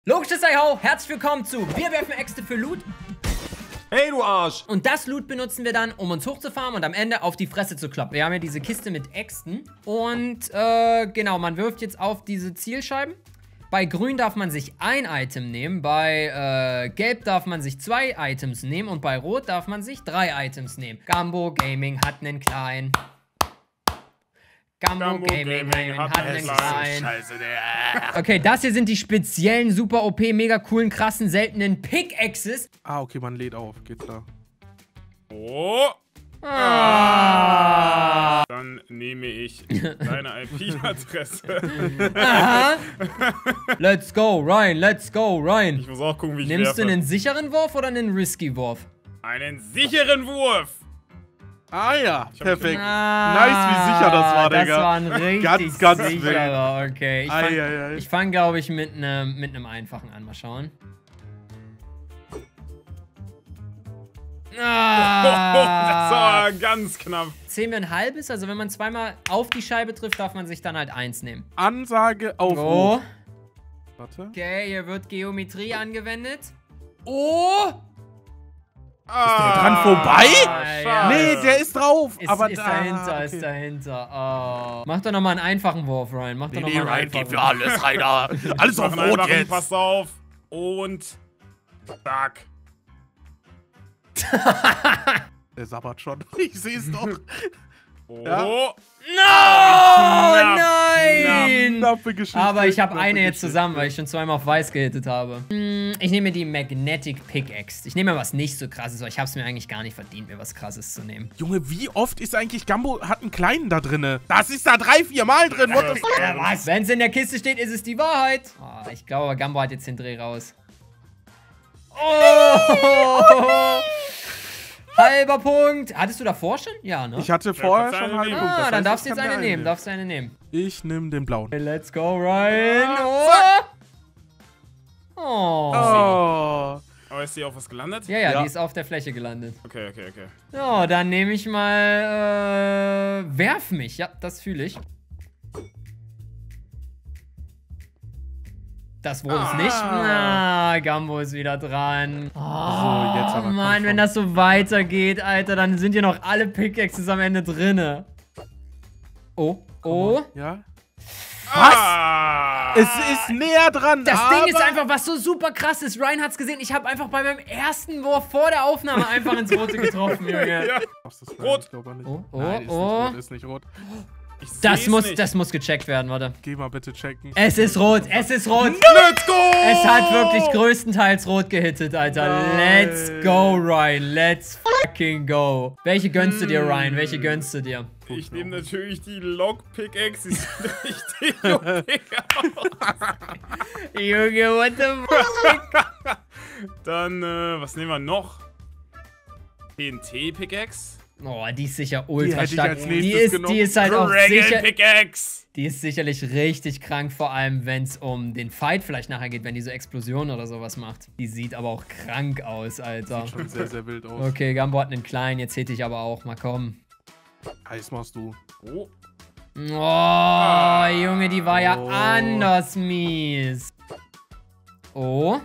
Logisches Hi-Ho, herzlich willkommen zu Wir werfen Äxte für Loot. Hey, du Arsch! Und das Loot benutzen wir dann, um uns hochzufarmen und am Ende auf die Fresse zu kloppen. Wir haben ja diese Kiste mit Äxten. Und, genau, man wirft jetzt auf diese Zielscheiben. Bei Grün darf man sich ein Item nehmen, bei Gelb darf man sich 2 Items nehmen und bei Rot darf man sich 3 Items nehmen. Gambo Gaming hat einen kleinen. Gambo Gaming hat einen kleinen. Scheiße, Okay, das hier sind die speziellen, super OP, mega coolen, krassen, seltenen Pickaxes. Ah, okay, man lädt auf. Geht klar. Oh! Ah. Dann nehme ich deine IP-Adresse. Aha. Let's go, Ryan, let's go, Ryan. Ich muss auch gucken, wie ich Nimmst werfe. du einen sicheren Wurf oder einen risky Wurf? Einen sicheren Wurf! Ah ja, perfekt. Ah, Nice, wie sicher das war, Digga. Das war ein richtig Ganz sicherer, okay. Ei. Ich fang glaube ich, mit einem einfachen an. Mal schauen. Das war ganz knapp. Zählen wir ein halbes, also wenn man zweimal auf die Scheibe trifft, darf man sich dann halt 1 nehmen. Ansage auf. Oh. Warte. Okay, hier wird Geometrie angewendet. Oh! Ist der dran vorbei? Ja. Nee, der ist drauf. Ist dahinter, okay. Ist dahinter. Oh. Mach doch nochmal einen einfachen Wurf, Ryan. Mach doch nochmal einen Ryan, einfachen gib für alles, Rainer. Alles auf Machen Rot einfach, jetzt. Pass auf. Und. Zack. Der sabbert schon. Ich sehe es doch. Oh. Ja. No! Knapp, Nein! Knappe Geschichte. Aber ich habe knappe eine jetzt Geschichte. zusammen, weil ich schon zweimal auf weiß gehittet habe. Ich nehme die Magnetic Pickaxe. Ich nehme mir was nicht so krasses, weil ich habe es mir eigentlich gar nicht verdient, mir was krasses zu nehmen. Junge, wie oft ist eigentlich Gambo hat einen kleinen da drinne? Das ist da 3-4 Mal drin. What the fuck? Was? Wenn es in der Kiste steht, ist es die Wahrheit. Oh, ich glaube, Gambo hat jetzt den Dreh raus. Oh! Halber Punkt. Hattest du davor schon? Ja, ne? Ich hatte vorher kannst schon du einen eine Punkt. Ah, Das dann heißt, darfst du ich jetzt kann eine mir nehmen. Darfst du eine nehmen. Ich nehme den blauen. Okay, let's go, Ryan. Oh. Oh. Aber ist die auf was gelandet? Ja, die ist auf der Fläche gelandet. Okay. So, dann nehme ich mal, werf mich. Ja, das fühle ich. Das wurde es nicht. Na, Gambo ist wieder dran. Oh, jetzt aber, komm Mann, schon. wenn das so weitergeht, Alter, dann sind hier noch alle Pickaxes am Ende drinne. Oh. Ja? Was? Es ist näher dran. Das aber Ding ist einfach, was so super krass ist. Ryan hat's gesehen, ich habe einfach bei meinem ersten Wurf vor der Aufnahme einfach ins Rote getroffen, Junge. Ja. Darfst du's Rot. Ich glaube nicht. Oh, Nein, oh. ist nicht rot. Ich seh's nicht. Das muss gecheckt werden, warte. Geh mal bitte checken. Es ist rot, Let's go! Es hat wirklich größtenteils rot gehittet, Alter. Nein. Let's go, Ryan. Let's fucking go. Welche gönnst du dir, Ryan? Welche gönnst du dir? Ich nehme natürlich die Log-Pickaxe. Die sieht richtig okay aus. Junge, what the fuck? Dann, was nehmen wir noch? TNT-Pickaxe? Oh, die ist sicher ultra hätte ich stark. als nächstes Die ist halt auch Dragon sicher. Pickaxe! Die ist sicherlich richtig krank, vor allem wenn es um den Fight vielleicht nachher geht, wenn die so Explosionen oder sowas macht. Die sieht aber auch krank aus, Alter. Sieht schon sehr, sehr wild aus. Okay, Gambo hat einen kleinen, jetzt hätte ich aber auch. Mal kommen. Heiß machst du. Oh. Oh, Junge, die war ja Oh. anders mies. Oh.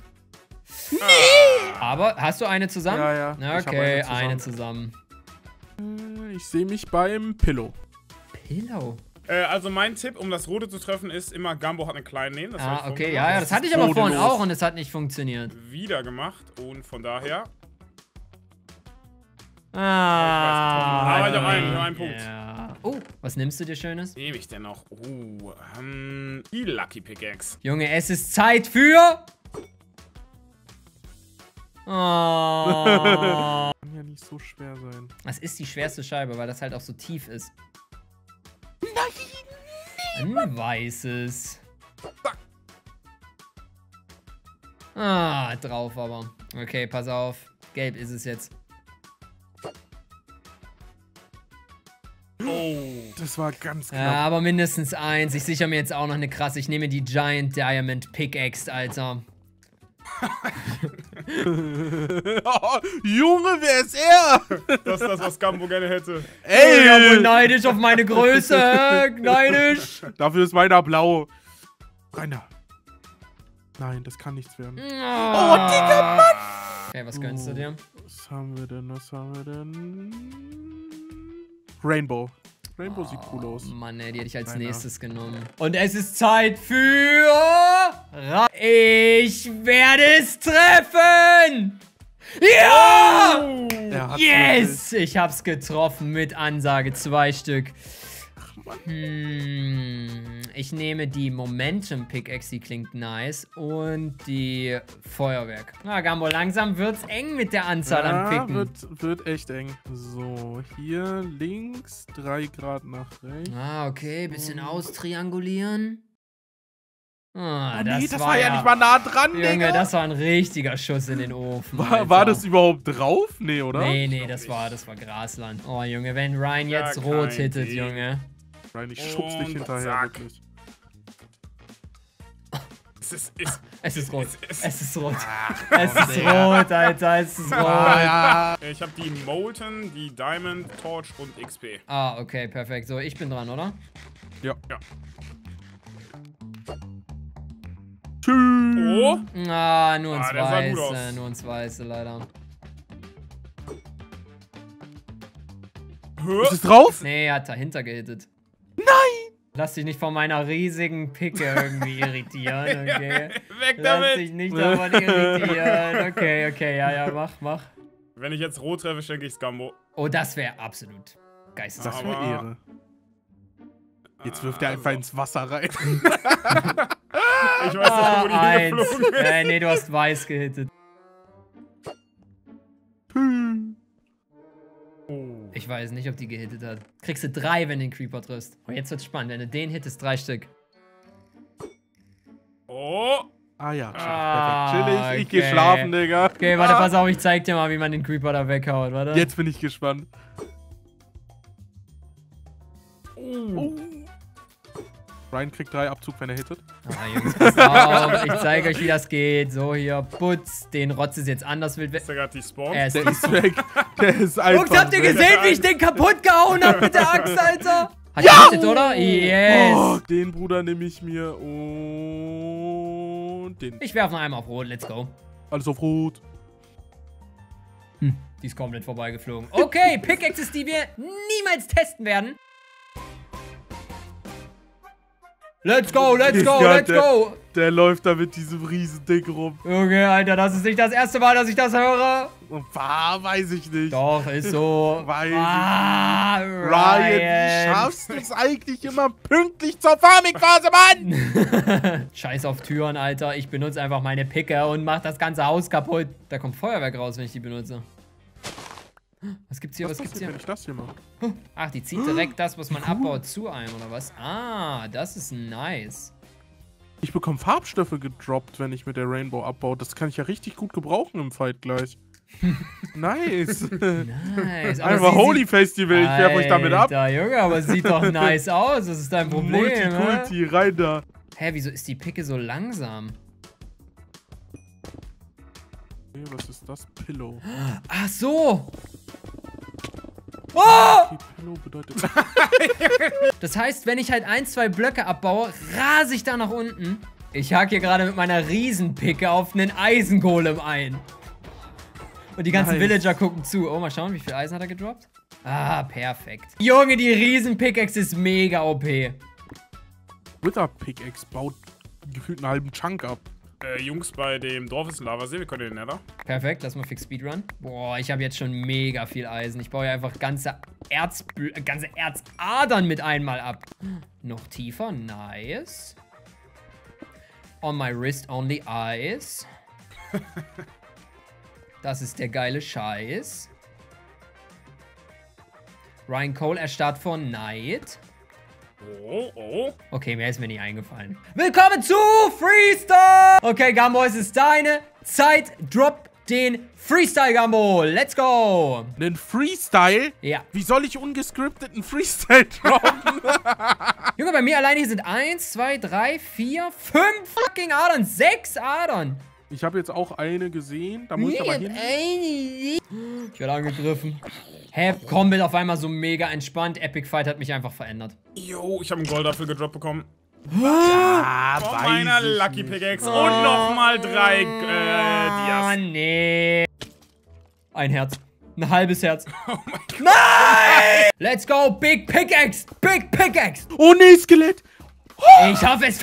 Aber hast du eine zusammen? Ja, ja. Ich hab Okay, eine eine zusammen. zusammen. Ich sehe mich beim Pillow. Pillow. Also mein Tipp, um das Rote zu treffen, ist immer Gambo hat einen kleinen nehmen. Das hab ich Ah, vorhin okay, gemacht. ja, das hatte ich aber vorhin bodenlos. auch und es hat nicht funktioniert. Wieder gemacht und von daher. Ah. Aber ich hab einen Punkt. Ja. Oh, was nimmst du dir Schönes? Nehme ich denn noch? Die Lucky Pickaxe. Junge, es ist Zeit für... Oh. Kann ja nicht so schwer sein. Das ist die schwerste Scheibe, weil das halt auch so tief ist. Ein weißes. Ah, drauf aber. Okay, pass auf. Gelb ist es jetzt. Oh. Das war ganz Ja, knapp. aber mindestens eins. Ich sichere mir jetzt auch noch eine krasse. Ich nehme die Giant Diamond Pickaxe, Alter. Oh, Junge, wer ist er? Das ist das, was Gambo gerne hätte. Ey, ja, wohl Ey! neidisch auf meine Größe. Neidisch. Dafür ist meiner blau. Rainer. Nein, das kann nichts werden. Oh, Digga, Mann! Okay, was gönnst du dir? Was haben wir denn? Rainbow. Rainbow sieht cool aus. Mann, ey, die hätte ich als Nein, nächstes genommen. Und es ist Zeit für... Ich werde es treffen! Ja! Er hat's Yes! Ich hab's getroffen mit Ansage. 2 Stück. Ich nehme die Momentum Pickaxe, die klingt nice. Und die Feuerwerk. Na, Gambo, langsam wird's eng mit der Anzahl an Picken. Wird echt eng. So, hier links, 3 Grad nach rechts. Ah, okay. Bisschen austriangulieren. Ah, Oh nee, das war ja nicht mal nah dran, Junge, Digga. das war ein richtiger Schuss in den Ofen. War das überhaupt drauf? Nee, oder? Nee, das war Grasland. Oh, Junge, wenn Ryan Ja, jetzt rot kein hittet, Ding. Junge. Nein, ich schub's dich Und hinterher, zack. wirklich. Es ist rot. Es ist rot. Es Es ist rot, Alter. Es ist rot. ja. Ich habe die Molten, die Diamond, Torch und XP. Ah, okay, perfekt. So, ich bin dran, oder? Ja. Ja. Tschüss. Oh! Ah, nur ins Ah, der sah gut Weiße. aus. Nur ins Weiße, leider. Ist es drauf? Nee, er hat dahinter gehittet. Nein! Lass dich nicht von meiner riesigen Picke irgendwie irritieren, okay? Weg Lass damit! dich nicht davon irritieren. Okay, ja, mach. Wenn ich jetzt rot treffe, schenke ich's Gambo. Oh, das wäre absolut Das geisteskrank. wäre Aber- Ehre. Jetzt wirft er einfach ins Wasser rein. Ich weiß nicht, wo die Eins. hingeflogen ist. Nee, du hast weiß gehittet. Oh. Ich weiß nicht, ob die gehittet hat. Kriegst du 3, wenn du den Creeper triffst. Oh, jetzt wird's spannend. Wenn du den hittest, 3 Stück. Oh! Ah ja, Ah, perfekt. Chillig. Ich geh okay. schlafen, Digga. Okay, warte, pass auf, ich zeig dir mal, wie man den Creeper da weghaut, warte. Jetzt bin ich gespannt. Oh. Ryan kriegt 3 Abzug, wenn er hittet. Ah, Jungs, pass auf. Ich zeige euch, wie das geht. So, hier, putz. Den Rotz ist jetzt anders wild weg. Ist der gerade die Spawn? Er ist Der ist weg. Der ist einfach Jungs, habt ihr weg. gesehen, wie ich den kaputt gehauen hab mit der Axt, Alter? Hat gehittet, oder? Yes. Oh, den Bruder nehme ich mir und den. Ich werfe noch einmal auf Rot, let's go. Alles auf Rot. Die ist komplett vorbeigeflogen. Okay, Pickaxes, die wir niemals testen werden. Let's go, let's go, Ja, let's go. Der läuft da mit diesem riesen Ding rum. Okay, Alter, das ist nicht das erste Mal, dass ich das höre. Weiß ich nicht. Doch, ist so. Weiß ich Ryan, Wie schaffst du es eigentlich immer pünktlich zur Farming-Phase, Mann? Scheiß auf Türen, Alter. Ich benutze einfach meine Picke und mach das ganze Haus kaputt. Da kommt Feuerwerk raus, wenn ich die benutze. Was gibt's hier, was gibt's hier? Wenn ich das hier mache. Ach, die zieht direkt das, was man abbaut, zu einem, oder was? Ah, das ist nice. Ich bekomme Farbstoffe gedroppt, wenn ich mit der Rainbow abbaue. Das kann ich ja richtig gut gebrauchen im Fight gleich. Nice. Nice. Aber Einfach sie Holy sieht- Festival, ich werfe euch damit ab. Alter, Junge, aber sieht doch nice aus. Das ist dein Problem, ne? Multikulti, rein da. Hä, wieso ist die Picke so langsam? Okay, was ist das? Pillow. Ach so. Oh! Okay, Pillow bedeutet... Das heißt, wenn ich halt 1, 2 Blöcke abbaue, rase ich da nach unten. Ich hack hier gerade mit meiner Riesenpicke auf einen Eisengolem ein. Und die ganzen Nice. Villager gucken zu. Oh, mal schauen, wie viel Eisen hat er gedroppt? Ah, perfekt. Junge, die Riesen-Pickaxe ist mega OP. Wither Pickaxe baut gefühlt einen halben Chunk ab. Jungs, bei dem Dorf ist ein Lavasee, wir können den Nether. Perfekt, lass mal fix Speedrun. Boah, ich habe jetzt schon mega viel Eisen. Ich baue ja einfach ganze Erzadern mit einmal ab. Noch tiefer, nice. On my wrist only ice. Das ist der geile Scheiß. Ryan Cole erstarrt vor Neid. Oh, oh. Okay, mehr ist mir nicht eingefallen. Willkommen zu Freestyle! Okay, Gambo, es ist deine Zeit. Drop den Freestyle, Gambo. Let's go! Einen Freestyle? Ja. Wie soll ich ungescripteten Freestyle droppen? Junge, bei mir alleine hier sind 1, 2, 3, 4, 5 fucking Adern. 6 Adern. Ich habe jetzt auch eine gesehen. Da muss ich aber hin. Ich werde angegriffen. Hä, Combat auf einmal so mega entspannt. Epic Fight hat mich einfach verändert. Jo, ich habe einen Goldapfel gedroppt bekommen. Von meiner Lucky Pickaxe. Und nochmal 3 Ah, Dias. nee. Ein Herz. Ein halbes Herz. Oh mein Gott. Nein! Let's go, Big Pickaxe. Big Pickaxe. Oh nee, Skelett. Ich hoffe es.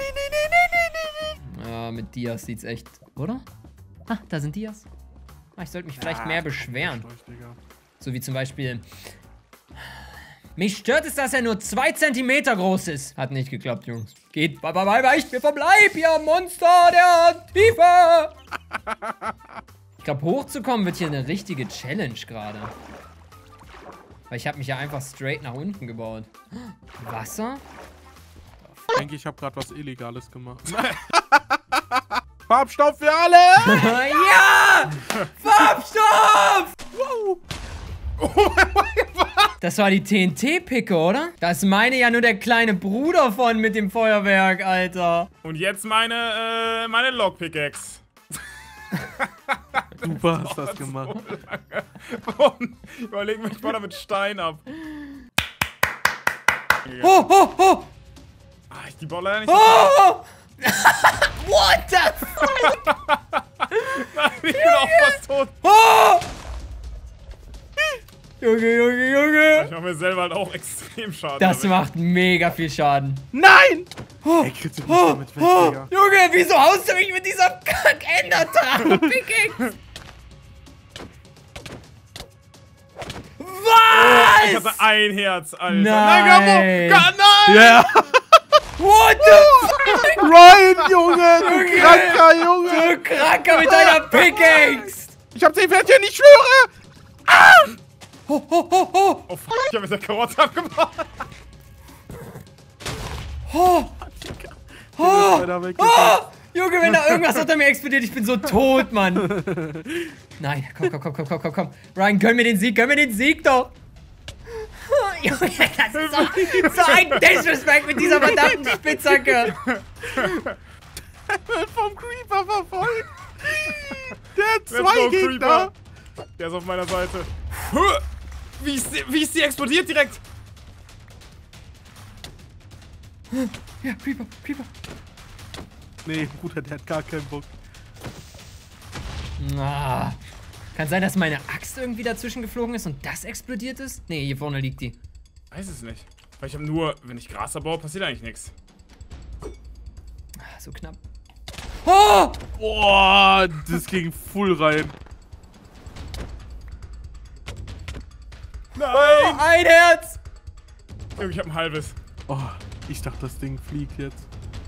Ja, mit Dias sieht's echt, oder? Ah, da sind Dias. Ah, ich sollte mich vielleicht mehr beschweren. So wie zum Beispiel... Mich stört es, dass er nur 2 Zentimeter groß ist. Hat nicht geklappt, Jungs. Geht, bye, weicht mir vom Leib, ihr Monster der Tiefe. Ich glaube, hochzukommen wird hier eine richtige Challenge gerade. Weil ich habe mich ja einfach straight nach unten gebaut. Wasser? Ich denke, ich habe gerade was Illegales gemacht. Farbstoff für alle! Ja! Farbstoff! Das war die TNT-Picke, oder? Das ist meine ja nur der kleine Bruder von mit dem Feuerwerk, Alter. Und jetzt meine Log Pickaxe. Super hast das gemacht. Und ich überlege mich, ich baue damit Stein ab. Oh, oh, oh! Ah, die baue leider nicht. Oh! What the fuck? Nein, ich bin auch fast tot. Oh! Junge. Ich mache mir selber halt auch extrem Schaden. Das damit. macht mega viel Schaden. Nein! Oh, Ey, kriegst du mich damit weg, Digga. Junge, wieso haust du mich mit dieser Kack-Enderdrache-Pickaxe? Was? Ich hatte ein Herz, Alter. Nein. Gabo! Nein! Ja! What the fuck? Ryan, Junge! Du kranker Junge! Du Kranker mit deiner Pickaxe! Ich hab den Pferdchen, ich schwöre! Ah! Oh, oh, oh, oh! Oh fuck, ich hab mit der Karotte abgebaut. Oh! Oh! Oh! Junge, wenn da irgendwas unter mir explodiert, ich bin so tot, Mann. Nein, komm. Ryan, gönn mir den Sieg doch. Oh, Junge, das ist so ein Disrespect mit dieser verdammten Spitzhacke. Vom Creeper verfolgt! Der hat Let's 2 go, Gegner! Creeper. Der ist auf meiner Seite. Wie ist die explodiert direkt? Ja, Creeper. Nee, Bruder, der hat gar keinen Bock. Ah, kann sein, dass meine Axt irgendwie dazwischen geflogen ist und das explodiert ist? Nee, hier vorne liegt die. Weiß es nicht. Weil ich habe nur, wenn ich Gras abbaue, passiert eigentlich nichts. Ah, so knapp. Oh! Boah, das ging full rein. Nein! Oh, ein Herz! Junge, ich habe ein halbes. Oh, ich dachte, das Ding fliegt jetzt.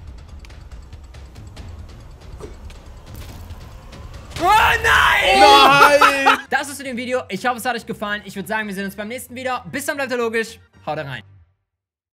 Oh nein! Nein! Das ist zu dem Video. Ich hoffe, es hat euch gefallen. Ich würde sagen, wir sehen uns beim nächsten Video. Bis dann, bleibt ihr logisch. Haut rein.